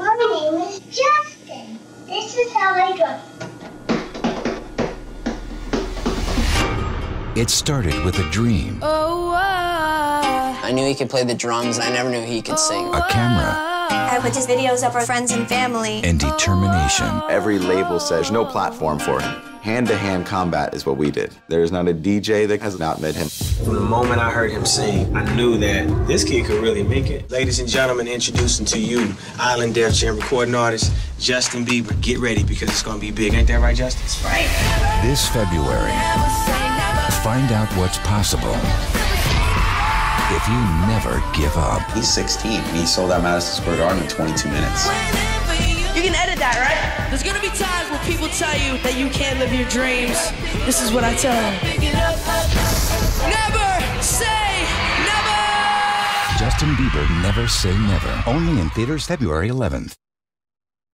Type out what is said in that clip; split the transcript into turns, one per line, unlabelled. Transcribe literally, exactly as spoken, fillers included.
My name is Justin. This is how I go.
It started with a dream.
Oh, uh,
I knew he could play the drums, and I never knew he could sing.
A camera.
I put his videos up for friends and family.
And determination.
Every label says no platform for him. Hand-to-hand combat is what we did. There is not a D J that has not met him.
From the moment I heard him sing, I knew that this kid could really make it. Ladies and gentlemen, introducing to you, Island Def Jam recording artist, Justin Bieber. Get ready, because it's gonna be big. Ain't that right, Justin? That's right.
This February, find out what's possible if you never give up.
He's sixteen. He sold out Madison Square Garden in twenty-two minutes.
you can edit that, right? There's gonna be times where people tell you that you can't live your dreams. This is what I tell them. Never say never!
Justin Bieber, Never Say Never. Only in theaters February eleventh.